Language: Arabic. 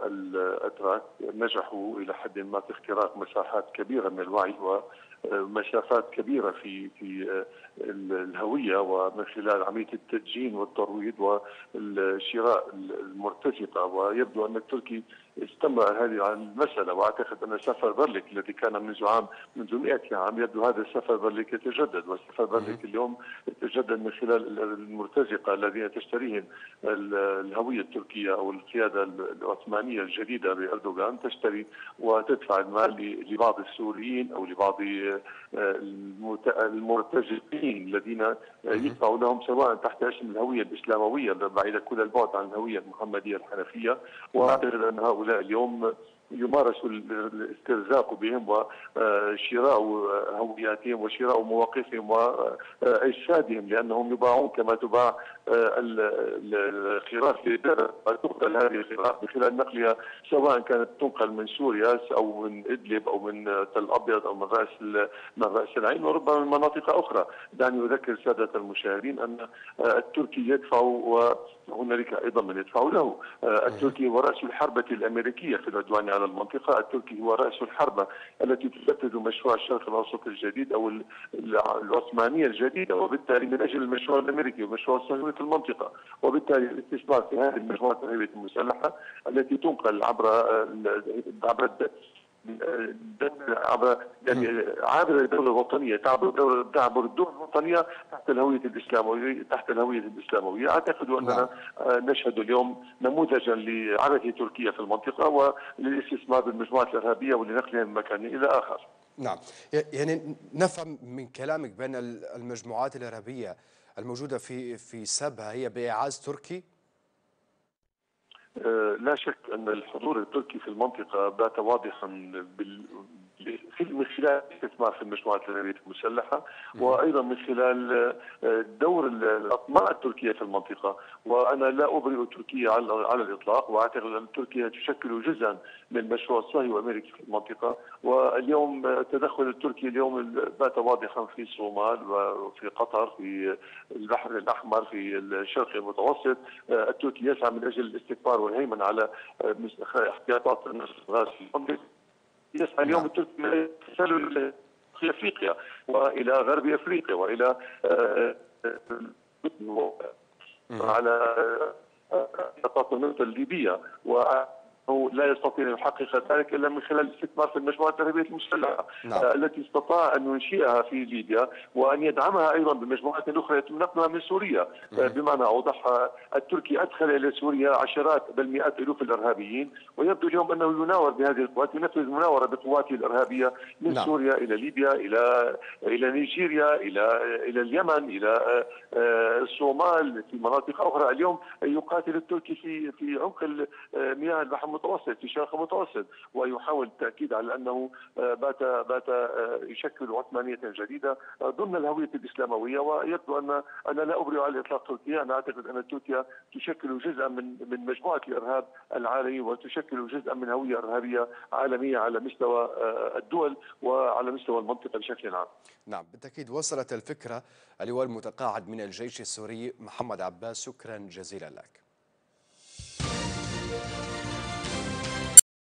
الأتراك نجحوا إلى حد ما في اختراق مساحات كبيرة من الوعي ومسافات كبيرة في الهوية، ومن خلال عملية التدجين والترويض والشراء المرتزقة. ويبدو أن التركي استمر هذه المسألة، وأعتقد أن سفر برليك الذي كان منذ 100 عام يبدو هذا السفر برليك يتجدد، والسفر برليك اليوم يتجدد من خلال المرتزقة الذين تشتريهم الهوية التركية أو القيادة العثمانية الجديدة بأردوغان، تشتري وتدفع المال لبعض السوريين أو لبعض المرتزقين الذين يدفعوا لهم سواء تحت اسم الهوية الإسلاموية بعيدة كل البعد عن الهوية المحمدية الحنفية. وأعتقد أن هؤلاء اليوم يمارس الاسترزاق بهم وشراء وهوياتهم وشراء مواقفهم وإفسادهم، لأنهم يباعون كما تباع الخراف في الدرة. تنقل هذه الخراف من خلال نقلها، سواء كانت تنقل من سوريا أو من إدلب أو من تل أبيض أو من رأس العين، وربما من مناطق أخرى. دعني أذكر سادة المشاهدين أن التركي يدفع وهنالك أيضا من يدفع له. التركي هو رأس الحربة الأمريكية في العدوان على المنطقة. التركي هو رأس الحربة التي تفتت مشروع الشرق الأوسط الجديد أو العثمانية الجديدة، وبالتالي من أجل المشروع الأمريكي ومشروع الصهيوني في المنطقة. وبالتالي الاستثمار في هذه المجموعات الهوية المسلحة التي تنقل عبر عابر الدولة الوطنية، تعبر الدول الوطنية تحت الهوية الإسلاموية. أعتقد أننا نشهد اليوم نموذجا لعبث تركيا في المنطقة وللاستثمار بالمجموعات الإرهابية ولنقلها من مكان إلى آخر. نعم، يعني نفهم من كلامك بأن المجموعات الإرهابية الموجودة في سبها هي بإعاز تركي؟ لا شك أن الحضور التركي في المنطقة بات واضحا من خلال الاستثمار في المجموعات الإرهابية المسلحة، وأيضا من خلال دور الأطماع التركية في المنطقة. وأنا لا أبرئ تركيا على الإطلاق، وأعتقد أن تركيا تشكل جزءا من مشروع الصهيوني والأمريكي في المنطقة. واليوم التدخل التركي اليوم بات واضحا في الصومال وفي قطر، في البحر الأحمر، في الشرق المتوسط. التركي يسعى من أجل الاستكبار والهيمنة على احتياطات الغاز في المنطقة. يسعى اليوم التركي في افريقيا والى غرب افريقيا والى على نقاط النفط الليبيه، وأنه لا يستطيع ان يحقق ذلك الا من خلال الاستثمار في المجموعات الارهابيه المسلحه التي استطاع ان ينشئها في ليبيا وان يدعمها ايضا بمجموعات اخرى يتم نقلها من سوريا. بمعنى اوضح، التركي ادخل الى سوريا عشرات بل مئات الوف الارهابيين، ويبدو اليوم انه يناور بهذه القوات، ينفذ مناوره بقواته الارهابيه من سوريا الى ليبيا الى نيجيريا الى اليمن الى الصومال في مناطق اخرى. اليوم يقاتل التركي في عمق مياه البحر المتوسط في الشرق المتوسط، ويحاول التاكيد على انه بات يشكل عثمانيه جديده ضمن الهويه الاسلامويه. ويبدو انا لا ابرئ على اطلاق تركيا، انا اعتقد ان تركيا تشكل جزءا من مجموعه الارهاب العالمي، وتشكل جزءا من هويه ارهابيه عالميه على مستوى الدول وعلى مستوى المنطقه بشكل عام. نعم بالتاكيد وصلت الفكره. اللواء المتقاعد من الجيش السوري محمد عباس، شكرا جزيلا لك.